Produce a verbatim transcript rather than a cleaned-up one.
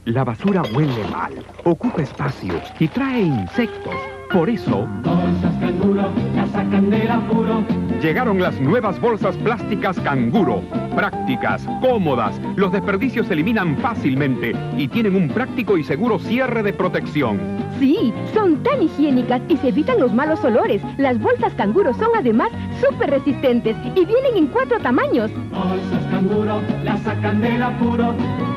La basura huele mal, ocupa espacio y trae insectos. Por eso... Bolsas Canguro, la sacan del apuro. Llegaron las nuevas bolsas plásticas Canguro. Prácticas, cómodas, los desperdicios se eliminan fácilmente y tienen un práctico y seguro cierre de protección. Sí, son tan higiénicas y se evitan los malos olores. Las bolsas Canguro son además súper resistentes y vienen en cuatro tamaños. Bolsas Canguro, la sacan del apuro.